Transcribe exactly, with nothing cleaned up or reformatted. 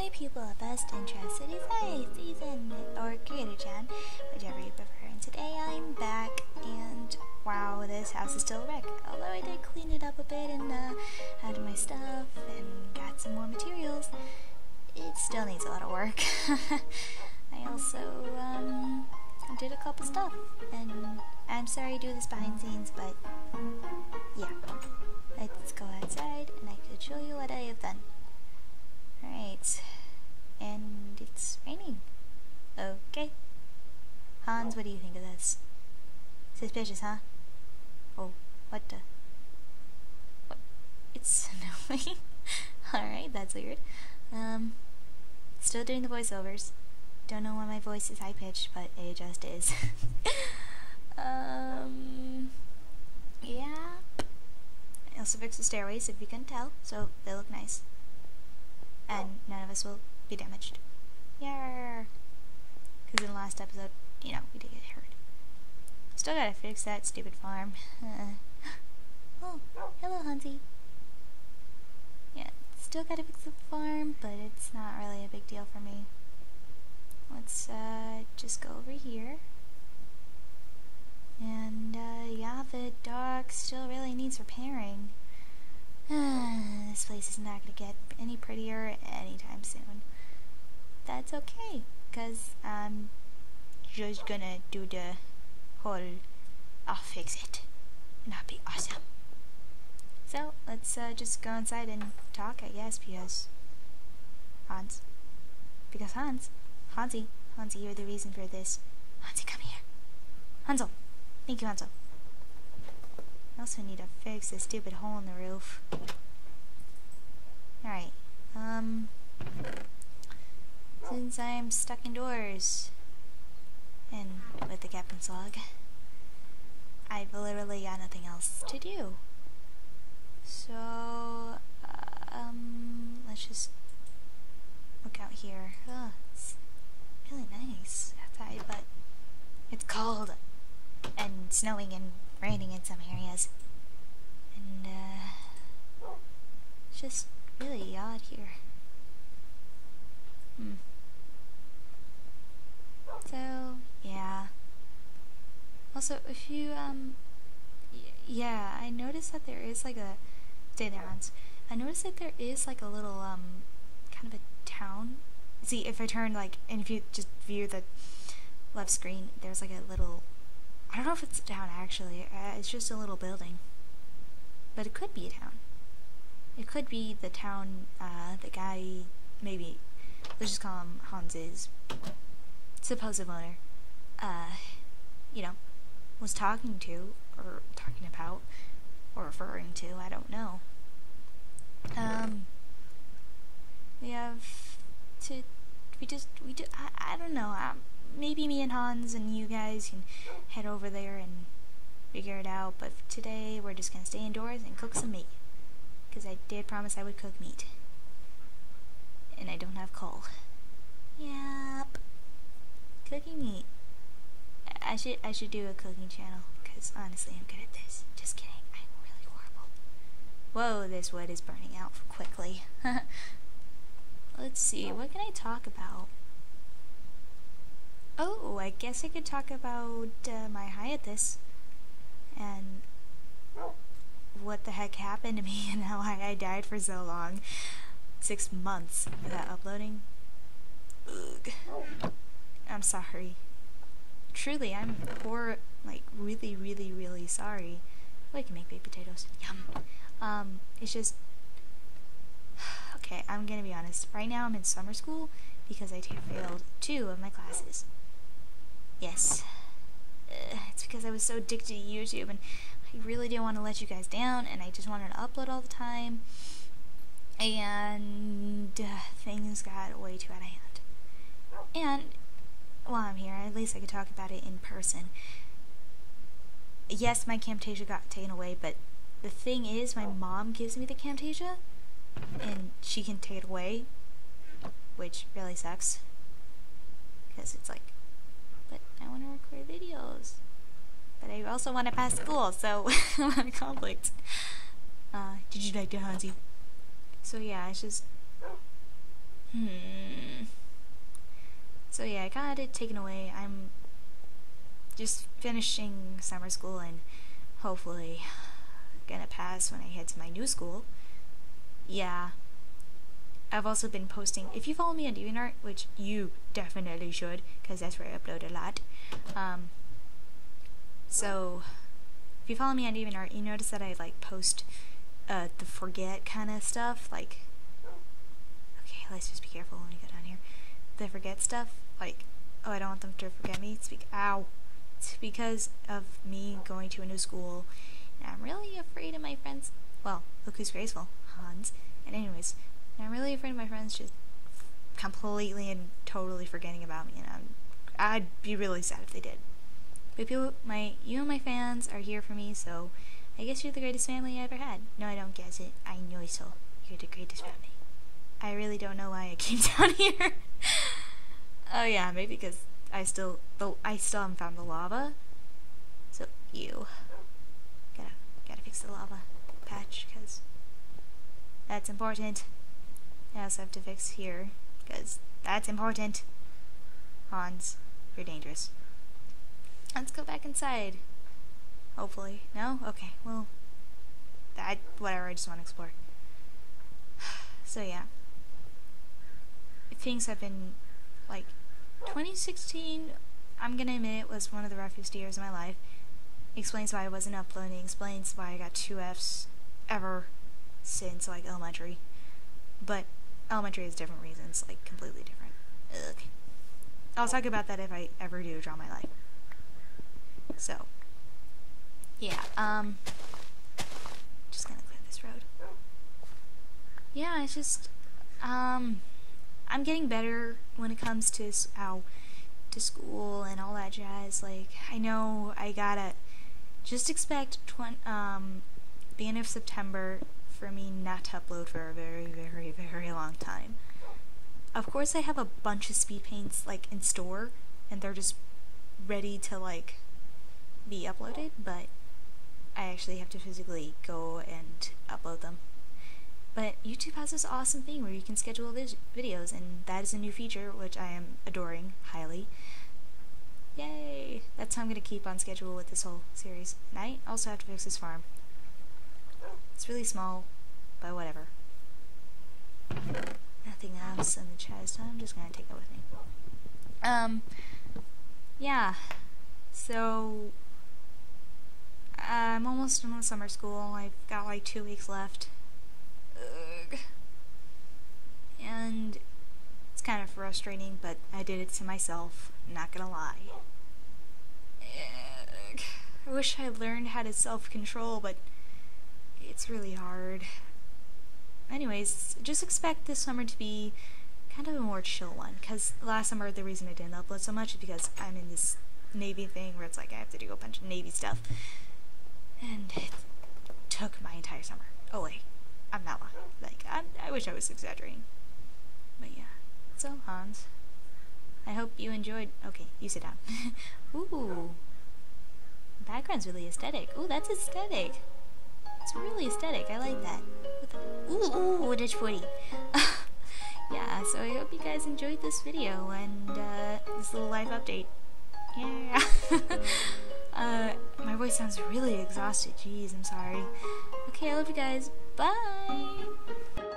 Hi people of Best Interest Cities, hi, Season, or Creator Chan, whichever you prefer, and today I'm back, and wow, this house is still a wreck, although I did clean it up a bit and uh, added my stuff and got some more materials. It still needs a lot of work. I also um, did a couple stuff, and I'm sorry to do this behind scenes, but yeah, let's go outside and I could show you what I have done. Alright, and it's raining. Okay. Hans, what do you think of this? Suspicious, huh? Oh, what the? What? It's snowing? Alright, that's weird. Um, still doing the voiceovers. Don't know why my voice is high-pitched, but it just is. um, yeah. I also fixed the stairways, if you can tell, so they look nice. And none of us will be damaged. Yarr! Because in the last episode, you know, we did get hurt. Still gotta fix that stupid farm. Uh, oh, hello, Hansi. Yeah, still gotta fix the farm, but it's not really a big deal for me. Let's uh, just go over here. And uh, yeah, the dog still really needs repairing. This place is not going to get any prettier anytime soon. That's okay, because I'm just going to do the whole I'll fix it, and I'll be awesome. So, let's uh, just go inside and talk, I guess, because Hans. Because Hans, Hansi, Hansi, you're the reason for this. Hansi, come here. Hansel. Thank you, Hansel. I also need to fix this stupid hole in the roof. Alright, um, since I'm stuck indoors, and with the captain's log, I've literally got nothing else to do. So, uh, um, let's just look out here. Oh, it's really nice outside, but it's cold, and snowing and raining in some areas, and uh, it's just really odd here. Hmm. So yeah. Also, if you um, y yeah, I noticed that there is like a stay there, Hans. I noticed that there is like a little um, kind of a town. See, if I turn like, and if you just view the left screen, there's like a little. I don't know if it's a town actually, uh, it's just a little building. But it could be a town. It could be the town uh, the guy, maybe, let's just call him Hans's supposed owner, uh, you know, was talking to, or talking about, or referring to, I don't know. Um, we have to, we just, we do, I, I don't know, um, maybe me and Hans and you guys can head over there and figure it out, but today we're just gonna stay indoors and cook some meat. Because I did promise I would cook meat. And I don't have coal. Yep. Cooking meat. I should I should do a cooking channel, because honestly I'm good at this. Just kidding, I'm really horrible. Whoa, this wood is burning out quickly. Let's see, what can I talk about? Oh, I guess I could talk about uh, my hiatus and what the heck happened to me and how I, I died for so long. Six months without uploading. Ugh. I'm sorry. Truly, I'm poor, like really, really, really sorry. Oh, I can make baked potatoes. Yum. Um, it's just okay. I'm gonna be honest. Right now, I'm in summer school because I failed two of my classes. Yes, uh, it's because I was so addicted to YouTube, and I really didn't want to let you guys down, and I just wanted to upload all the time, and uh, things got way too out of hand. And while I'm here, at least I could talk about it in person. Yes, my Camtasia got taken away, but the thing is, my mom gives me the Camtasia, and she can take it away, which really sucks, because it's like, but I want to record videos, but I also want to pass school, so I'm in conflict. Uh, did you like the Hansi? So yeah, it's just Hmm. So yeah, I got it taken away. I'm just finishing summer school and hopefully gonna pass when I head to my new school. Yeah. I've also been posting, if you follow me on DeviantArt, which you definitely should, because that's where I upload a lot. Um, so, if you follow me on DeviantArt, you notice that I, like, post uh, the forget kind of stuff, like, okay, let's just be careful when we go down here. The forget stuff, like, oh, I don't want them to forget me. It's, be ow. It's because of me going to a new school, and I'm really afraid of my friends. Well, look who's graceful, Hans. And anyways, I'm really afraid of my friends just completely and totally forgetting about me, and I'm, I'd be really sad if they did. But you, my, you and my fans are here for me, so I guess you're the greatest family I ever had. No, I don't guess it. I know so. You're the greatest family. I really don't know why I came down here. Oh yeah, maybe because I still, the, I still haven't found the lava. So, ew. Gotta, gotta fix the lava patch, because that's important. I also have to fix here, because that's important. Hans, you're dangerous. Let's go back inside. Hopefully. No? Okay, well, that, whatever, I just want to explore. So yeah. Things have been, like, twenty sixteen, I'm gonna admit, was one of the roughest years of my life. Explains why I wasn't uploading, explains why I got two F's ever since, like, elementary. But elementary has different reasons, like, completely different. Ugh. I'll talk about that if I ever do draw my life. So, yeah, um, just gonna clear this road. Yeah, it's just, um, I'm getting better when it comes to, ow, to school and all that jazz. Like, I know I gotta, just expect, twen um, beginning of September for me not to upload for a very, very, very long time. Of course, I have a bunch of speed paints, like, in store, and they're just ready to, like, be uploaded, but I actually have to physically go and upload them. But YouTube has this awesome thing where you can schedule vis videos, and that is a new feature, which I am adoring highly. Yay! That's how I'm going to keep on schedule with this whole series. And I also have to fix this farm. It's really small, but whatever. Nothing else in the chest. I'm just going to take it with me. Um, yeah. So, I'm almost done with summer school. I've got like two weeks left. Ugh. And it's kind of frustrating, but I did it to myself, not gonna lie. Ugh. I wish I learned how to self-control, but it's really hard. Anyways, just expect this summer to be kind of a more chill one, because last summer the reason I didn't upload so much is because I'm in this Navy thing where it's like I have to do a bunch of Navy stuff, and it took my entire summer. Oh wait, I'm not lying. Like, I'm, I wish I was exaggerating. But yeah. So, Hans, I hope you enjoyed. Okay, you sit down. Ooh. The background's really aesthetic. Ooh, that's aesthetic. It's really aesthetic. I like that. Ooh, ooh, that's pretty. Yeah, so I hope you guys enjoyed this video and uh, this little life update. Yeah. uh, my voice sounds really exhausted. Jeez, I'm sorry. Okay, I love you guys. Bye!